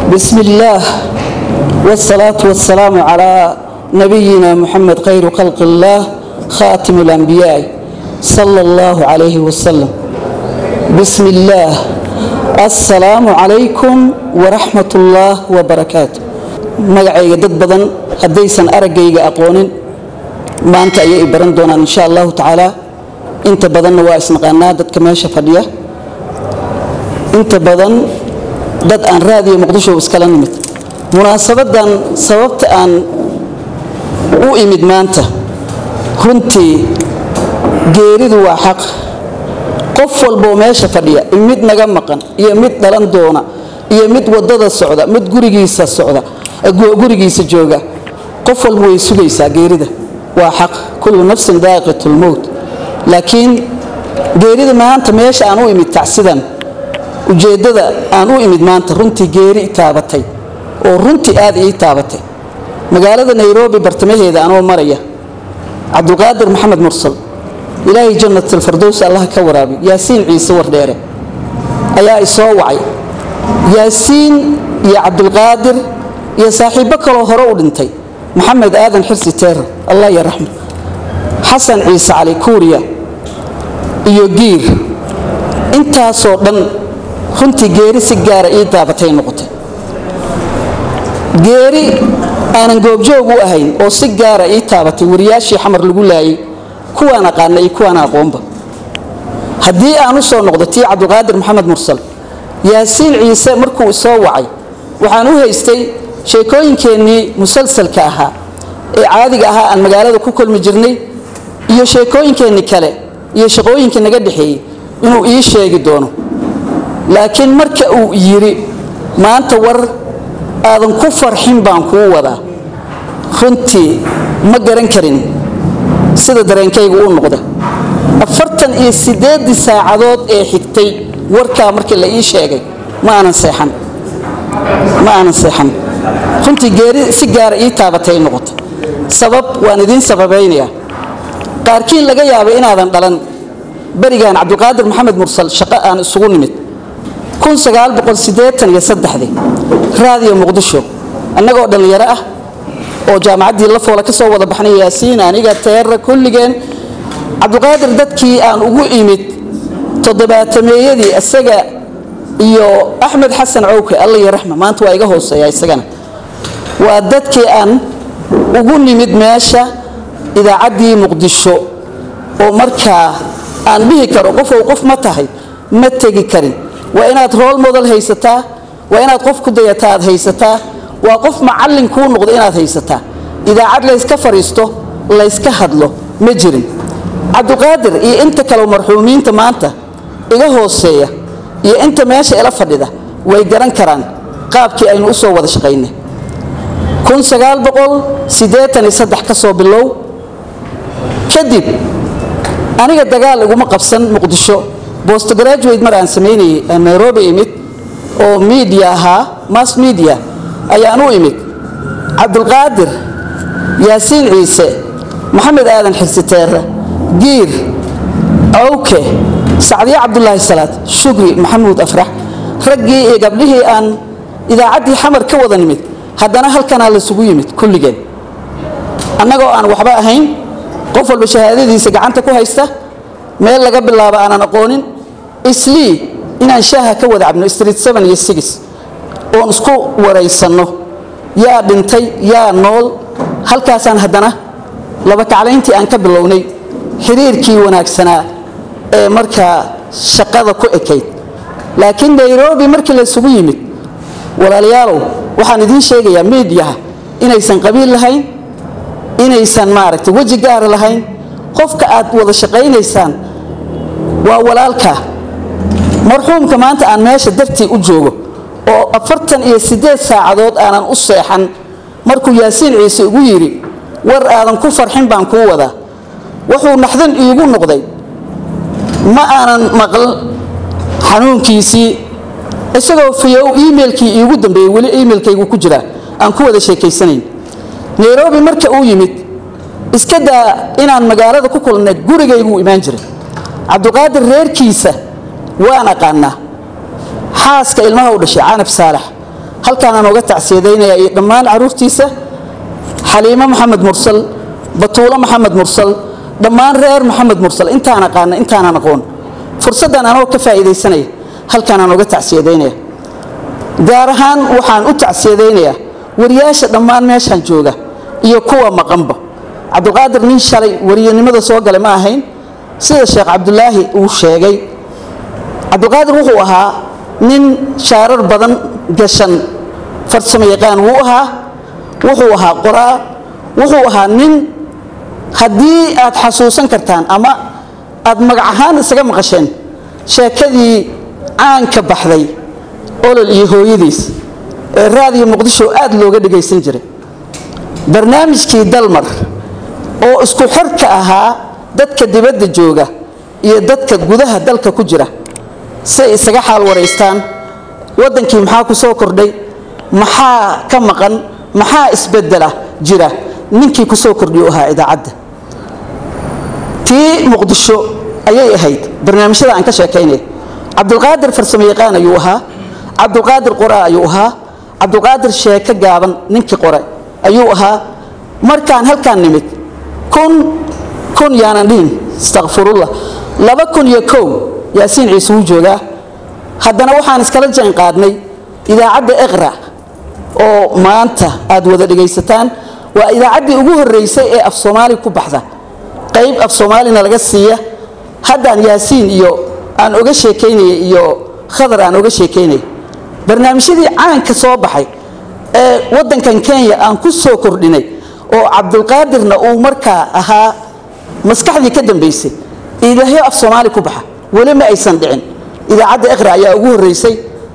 بسم الله والصلاة والسلام على نبينا محمد خير خلق الله خاتم الأنبياء صلى الله عليه وسلم. بسم الله السلام عليكم ورحمة الله وبركاته. مقعي دد بدن هديسن أرقيق أقونين ما أنت أي إبران دونا إن شاء الله تعالى. أنت بدن واسم قنادة كمان شفدية أنت بدن dad aan raadiyo muqdisho iskala nimid munaasabadan sababta aan u imid maanta runtii geeridu waa xaq qof walba meesha fadhiya mid naga maqan iyo mid dhalan doona iyo mid wadada socda mid gurigiisa jooga qof walba way sugaysaa geerida waa xaq kullu nafsin daaqitul maut laakiin geerida maanta meesha aan u imid tacsidan ujeedada aan u imid maanta runtii geeri taabatay oo runtii aad ii taabatay magaalada Nairobi bartamaheeda anoo maraya Cabdulqaadir Maxamed Mursal ilaahay jannatul firdaws Allah ka waraabi Yaasiin Ciise Wardheere ayaa isoo wacay Yaasiin iyo Cabdulqaadir iyo saaxiibo kale hore u dhintay Maxamed Aadan Xirsi Teer Allah ya raxmo Xasan Ciise Cali Kuuriya iyo Giir intaasoo dhan runtii geeri si gaar ah ii taabatay noqotay geeri aanan goobjoog u ahayn oo si gaar ah ii taabatay wariyaashii xamar lagu laayay kuwaan aqaanay kuwaan aqoonba haddii aan u soo noqdo tii Cabdulqaadir Maxamed Mursal Yaasiin Ciise markuu soo wacay waxaan u haystay sheekooyinkeenii musalsalka ahaa ee caadiga ahaa aan magaalada ku kulmi jirnay iyo sheekooyinkeenii kale iyo shaqooyinkii naga dhaxeeyay inuu ii sheegi doono laakiin marka uu yiri maanta war aadan ku farxin baan ku wada runtii ma garan karin sida dareenkaygu uu noqdo 48 saacadood ee xigtay warka markii la ii sheegay ma aanan seexan runtii geeri si gaar ii taabatay noqoto sabab waan idin sababeynaya qaarkiin laga yaabo inaadan dhalan barigaan Cabdulqaadir Maxamed Mursal shaqo aan isugu nimid 1983 raadiyo muqdisho annagoo dhalinyaro ah oo jaamacadii la foola ka soo wada baxnay Yaasiin aniga Teer kulligeen Cabdulqaadir dadkii aan ugu imid 700meeyadii asaga iyo Axmed Xasan Cawke Allah ya raxmo maanta waa iga hooseeyaa isagana waa dadkii aan ugu nimid meesha idaacadii muqdisho oo markaa aan bihi karo qof ma tahay ma tagi karin waa inaad role model haysataa waa inaad qof ku dayataa haysataa waa qof macallin ku noqdo inaad haysataa idaacad la iska fariisto la iska hadlo ma jirin Cabdulqaadir iyo inta kale marxuumiinta maanta iga hooseeya iyo inta meesha ila fadhida way garan karaan qaabkii aynu u soo wada shaqeynay 1983 ka soo bilow kadib aniga dagaal iguma qabsan muqdisho postgraduate mar aan sameeyay Nairobi imid oo media ahaa mass media ayaan u imid Cabdulqaadir Yaasiin Ciise Maxamed Aadan Xirsi Teer Giir Cawke Sacdiye Cabdullaahi Salaad Shukri Maxamuud Afrax raggii iyo gabdhihii aan idaacadii xamar ka wada nimid haddana halkan la isugu yimid kulligeen annagoo aan waxba ahayn qof walba shahaadadiisa gacanta ku haysta meel laga bilaabo aanan aqoonin islii inaan shaaha ka wada cabno street 7 iyo 6 oo isku wareysano yaa dhintay yaa nool halkaasaan haddana laba kaclayntii aan ka bilownay xiriirkii wanaagsanaa ee markaa shaqada ku ekayd laakiin Nairobi markii la isugu yimid walaalayaal waxaan idin sheegayaa media inaysan qabiil lahayn inaysan maaragtay waji gaar lahayn qofka aad wada shaqeynaysaan waa walaalka marxuumka maanta aan meesha dartii u joogo oo 48 saacadood aanan u seexan markuu Yaasiin Ciise ugu yiri war aadan ku farxin baan ku wada wuxuu naxdin iigu noqday ma aanan maqal xanuunkiisii isagoo fiyow emailkii iigu dambeeyay wali emailkaygu ku jira aan ku wada sheekaysanayn Nairobi marka uu yimid iska daa inaan magaalada ku kulnay gurigaygu imaan jiray Cabdulqaadir reerkiisa waan aqaanaa xaaska ilmaha u dhashay Canab Saalax halkaan aan uga tacsiyadeynaya iyo dhammaan caruurtiisa xaliimo maxamed mursal batuulo maxamed mursal dhammaan reer maxamed mursal intaan aqaan intaan aqoon fursadan anoo ka faa'iideysanaya halkaan aan uga tacsiyadeynaya gaar ahaan waxaan u tacsiyadeynayaa wariyaasha dhammaan meeshan jooga iyo kuwa maqanba cabdulqaadir nin shalay wariyanimada soo galay ma ahayn sida sheekh cabdulaahi uu sheegay cabdulqaadir wuxuu ahaa nin shaarar badan gashan farsamo yaqaan wuxuu ahaa qoraa wuxuu ahaa nin haddii aad xasuusan kartaan ama aad magac ahaan isaga maqasheen sheekadii caan ka baxday olol iyo hooyadiis ee raadiyo muqdisho aad looga dhagaysan jiray barnaamijkii dalmar oo isku xirka ahaa dadka dibadda jooga iyo dadka gudaha dalka ku jira say isaga xaal wareystaan wadankii maxaa ku soo kordhay maxaa ka maqan maxaa isbedela jira ninkii ku soo kordhiyo ahaa idaacadda tii muqdisho ayay ahayd barnaamijyada aan ka sheekaynay cabdulqaadir farsamo yaqaan ayuu ahaa cabdulqaadir qoraa ayuu ahaa cabdulqaadir sheeko gaaban ninkii qore ayuu ahaa markaan halkaan nimid kun yaanan dhihin astaqfirullah 2001 yaasiin ciise wuu joogaa haddana waxaan iskala jaan qaadnay idaacadda iqra oo maanta aad wada dhagaysataan waa idaacaddii ugu horreysay ee af soomaali ku baxda qayb af soomaalina laga siiya haddaan yaasiin iyo aan uga sheekaynaya iyo khadar aan uga sheekaynay barnaamijyadii caanka soo baxay ee waddankan kenya aan ku soo kordhinay oo cabdulqaadirna uu markaa ahaa maskaxdii ka dambaysay ilaahyo af soomaali ku baxa weli ma aysan dhicin idaacadda iqra ayaa ugu horreysay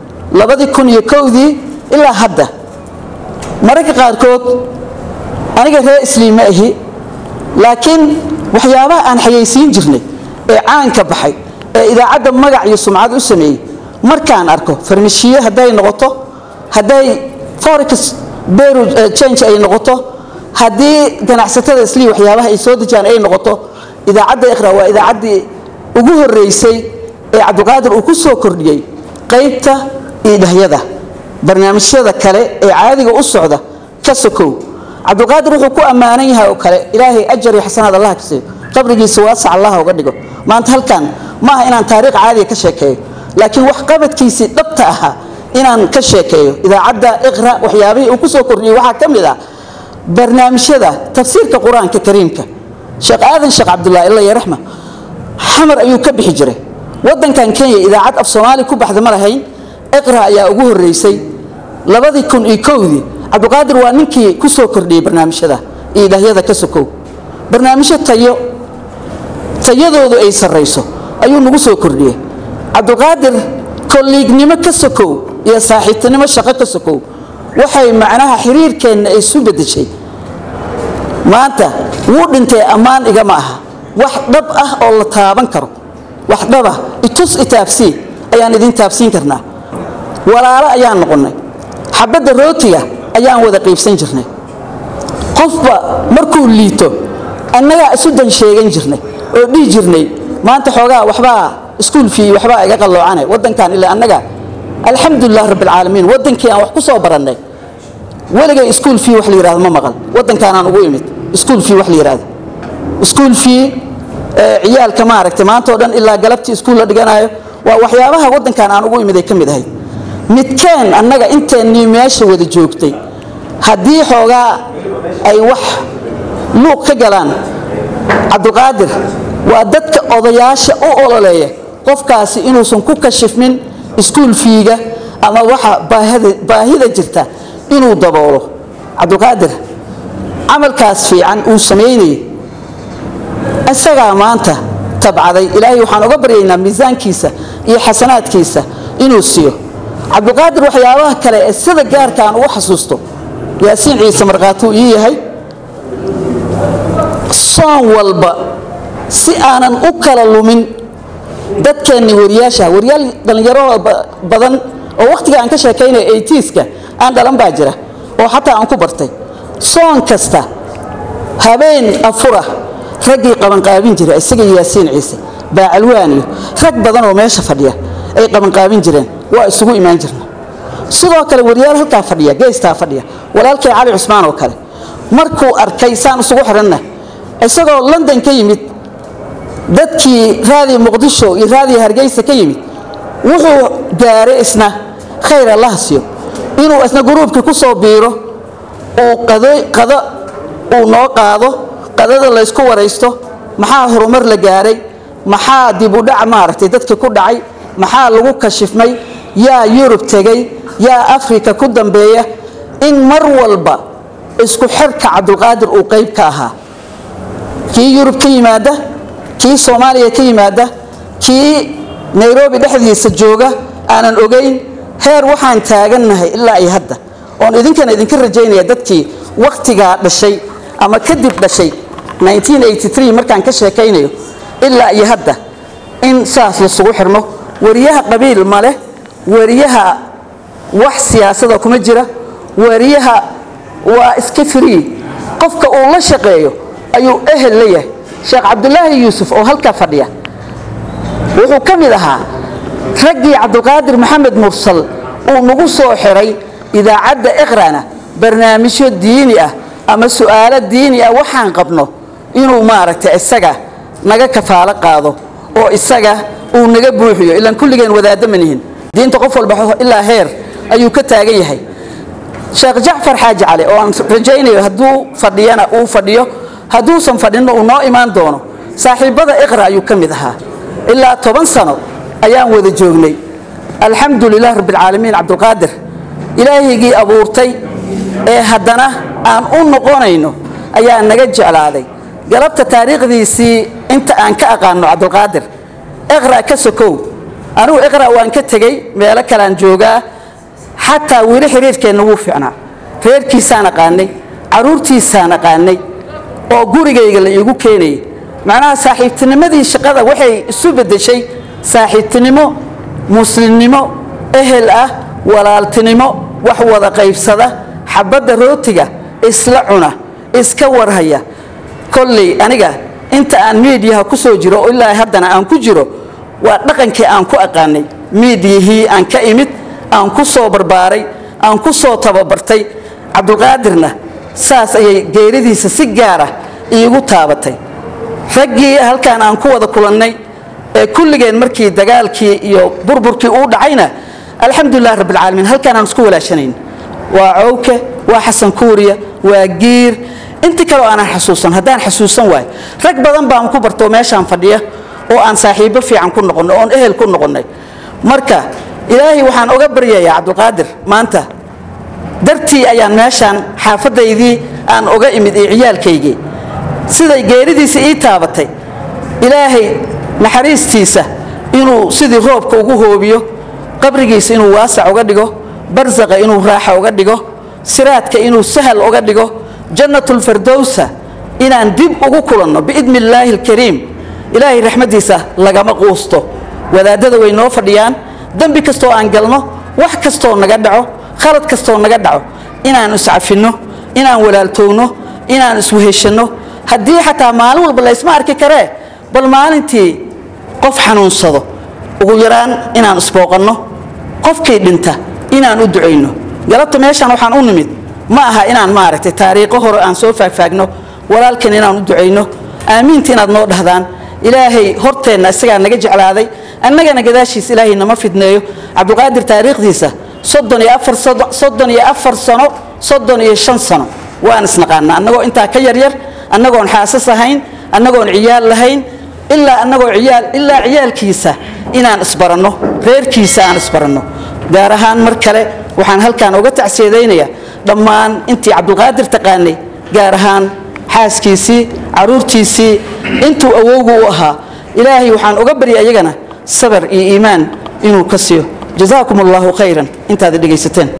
2001 ilaa hadda mararka qaarkood aniga reer isliima ahi laakiin waxyaabaha aan xayeysiin jirnay ee caanka baxay ee idaacadda magac iyo sumcad u sameeyey markaan arko farmashiye hadday noqoto hadday forex beru change ay noqoto haddii ganacsatada islii waxyaabaha ay soo dejiyaan ay noqoto idaacadda iqra waa idaacaddii ugu horreysay ee cabdulqaadir uu ku soo kordhiyey qaybta idahyada barnaamijyada kale ee caadiga u socda ka sokow cabdulqaadir wuxuu ku ammaanan yahay oo kale ilaahay ajar iyo xasanaad allah ka siiyo qabrigiisa waasac allah uga dhigo maanta halkan maaha inaan taariikh caadiga ka sheekeeyo laakiin wax qabadkiisii dhabta ahaa inaan ka sheekeeyo idaacadda iqra waxyaabihii uu ku soo kordhiyey waxaa ka mid ah barnaamijyada tafsiirka qur-aanka kariimka sheekh aadan sheekh cabdullaahi illa yarxma xamar ayuu ka bixi jiray waddankan kenya idaacad af soomaali ku baxda ma lahayn iqra ayaa ugu horreysay 2001 cabdulqaadir waa ninkii ku soo kordhiyey barnaamijyada idahyada ka sokow barnaamijyo tayadoodu ay sarreyso ayuu nagu soo kordhiyey cabdulqaadir kolliignimo ka sokow iyo saaxiibtinimo shaqo ka sokow waxay macnaha xiriirkeenna ay isu beddeshay maanta wuu dhintay ammaan igama aha wax dhab ah oo la taaban karo wax dhaba itus itaabsii ayaan idin taabsiin karnaa walaalo ayaan noqonnay xabadda rootiga ayaan wada qaybsan jirnay qofba markuu liito annagaa isu dan sheegan jirnay oo dhihi jirnay maanta xoogaa waxbaa iskuul fii waxbaa iga qalloocane waddankan ilaa annaga alxamdulilah rabbilcaalamiin waddankii aan wax ku soo barannay weligay iskuul fii wax la yidhahdo ma maqal waddankaanaan ugu imid iskuul fii wax la yidhahdo iskuul fii ciyaalka maaragtay maanta oo dhan ilaa galabtii iskuul la dhiganayo waa waxyaabaha waddankan aan ugu imid ay ka mid ahayd midkeen annaga inteennii meesha wada joogtay haddii xoogaa ay wax luuq ka galaan cabdulqaadir waa dadka odayaasha u ololeeya qofkaasi inuusan ku kashifmin iskuul fiiga ama waxa baahida jirta inuu daboolo cabdulqaadir camalkaas fiican uu sameynayay isagaa maanta tabcaday ilaahay waxaan uga baryaynaa miisaankiisa iyo xasanaadkiisa inuu siiyo cabdulqaadir waxyaabaha kale ee sida gaarka aan ugu xasuusto yaasiin ciise marqaatuu ii yahay soon walba si aanan u kala lumin dadkeenni wariyaasha wariyaal dhalinyaro badan oo waqtiga aan ka sheekaynay 80ska aan dhalan baa jira oo xataa aan ku bartay soon kasta habeen afura raggii qabanqaabin jiray isaga yaasiin ciise baacalwaan iyo rag badan oo meesha fadhiya ay qabanqaabin jireen waa isugu imaan jirna sidoo kale wariyaal halkaa fadhiya geestaa fadhiya walaalkay cali cusmaan oo kale markuu arkay saan isugu xiranna isagoo London ka yimid dadkii raadi Muqdisho iyo raadi Hargeysa ka yimid wuxuu gaaray isna khayr Allah siiyo inuu isna gruubka ku soo biiro oo qado oo noo qaado qadada la isku wareysto maxaa horumar la gaaray maxaa dib u dhac maartay dadka ku dhacay maxaa lagu kashifmay yaa Yurub tagay yaa Afrika ku dambeeya in mar walba isku xirka Cabdulqaadir uu qayb ka ahaa kii Yurub ka yimaada kii Soomaaliya ka yimaada kii Nairobi dhexdiisa jooga aanan ogeyn heer waxaan taaganahay ilaa ay hadda oo idinka rajaynaya dadkii waqtiga dhashay ama kadib dhashay 1983 markaan ka sheekaynayo ilaa ay hadda in saas la sugu xirmo wariyaha qabiil male wariyaha wax siyaasada kuma jira wariyaha waa iska free qofka uu la shaqeeyo ayuu ehel leeyahay Sheekh Abdullaahi Yuusuf oo halka fadhiya wuxuu kamid ahaa ragii Cabdulqaadir Maxamed Mursal oo nagu soo xiray idaacada Iqraana barnaamijyo diini ah ama su'aalo diini ah waxaan qabno inuu maaragtay isaga naga kafaalo qaado oo isaga uu naga buuxiyo ilaa kulligeen wadaad manihin diinta qof walba ilaa heer ayuu ka taagan yahay Sheekh Jaafar Xaaji Cali oo aan rajaynayo haduu fadhiyana uu fadhiyo haduu san fadhino uu noo imaan doono saaxiibada Iqra ayuu kamid ahaa ilaa 10 sano ayaan wada joognay alxamdulillah rabbil aalamiin Cabdulqaadir ilaahigii abuurtay ee haddana aan u noqonayno ayaa naga jeclaaday galabta taariikhdiisii inta aan ka aqaano Cabdulqaadir Iqra ka sokow anu Iqra waan ka tagay meelo kale aan joogaa حتى ويل حريركنا وفعنا reerkii saana qaanay caruurtii saana qaanay oo gurigayga la igu keenay macnaha saaxiibtinimadii shaqada waxay isu bedeshay saaxiibtinimo muslimnimo ehel ah walaaltinimo wax wada qaybsada xabada rootiga isla cuna iska warhaya kulli aniga inta aan meediyaha ku soo jiro ilaa haddana aan ku jiro waa dhaqankii aan ku aqaanay meediyihii aan ka imid aan ku soo barbaaray aan ku soo tababartay Cabdulqaadirna saas ay geeridiisa si gaar ah iigu taabatay ragii halkaan aan ku wada kulannay ee kulligeen markii dagaalkii iyo burburkii uu dhacayna alxamdulillah rabbil aalamiin halkaan aan isku walaashanayn waa Cawke waa Xasan Kuuriya waa Giir inta kale aan xasuusan hadaan xasuusan waay rag badan baan ku barto meeshaan fadhiya oo aan saaxiibo fiican ku noqono oo ehel ku noqonay marka ilaahi waxaan uga baryayaa Cabdulqaadir maanta dartii ayaan meeshaan xaafadaydii aan uga imid ciyaalkaygi siday geeridiisa ii taabatay ilaahay naxariistiisa inuu sidii roobka ugu hoobiyo qabrigiisa inuu waasac uga dhigo barzaqa inuu raaxa uga dhigo siraadka inuu sahal uga dhigo jannatul firdawsa inaan dib ugu kulanno biidnillaahi alkariim ilaahay raxmadiisa lagama quusto wadaadada way noo fadhiyaan dambi kasto aan galno wax kasto naga dhaco khalad kasto naga dhaco inaan iscafino inaan walaaltoowno inaan isweheshano hadii xataa maalin walba la isma arki kare bal maalintii qof xanuunsado ugu yaraan inaan isbooqano qofkii dhinta inaan u duceyno galabta meeshan waxaan u nimid ma aha inaan maaragtay taariikho hore aan soo faagfaagno walaalkeen inaan u duceyno aamiintii inaad noo dhahdaan ilaahay horteena isaga naga jeclaaday annagana gadaashiis ilaahay nama fidneeyo Cabdulqaadir taariikhdiisa 34 sano 35 sano waan isnaqaana annagoo inta ka yar yar annagoon xaasas ahayn annagoon ciyaal lahayn ilaa ciyaalkiisa inaan isbarano reerkiisa aan isbarano gaar ahaan mar kale waxaan halkaan uga tacsiyeynaya dhammaan intii Cabdulqaadir taqaanay gaar ahaan xaaskiisii caruurtiisii intuu awowgu u ahaa ilaahay waxaan uga bariyay ayagana sabar iyo iimaan inuu ka siiyo jazaakumullahu khayran intaad dhageysateen